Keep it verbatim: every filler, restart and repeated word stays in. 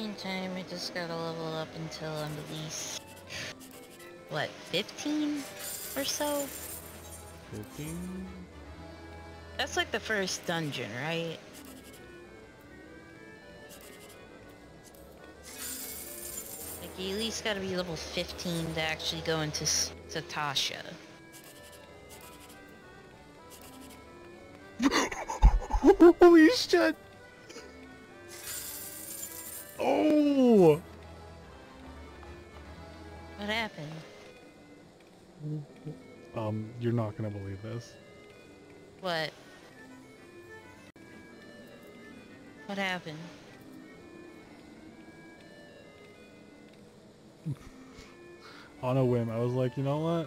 meantime, I just gotta level up until I'm at least, what, fifteen or so? fifteen? That's like the first dungeon, right? Like, you at least gotta be level fifteen to actually go into S Satasha. Holy shit! Oh! What happened? Um, you're not gonna believe this. What? What happened? On a whim, I was like, you know what?